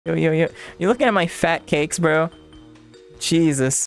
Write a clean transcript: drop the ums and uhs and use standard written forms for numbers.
Yo, yo, yo. You looking at my fat cakes, bro? Jesus.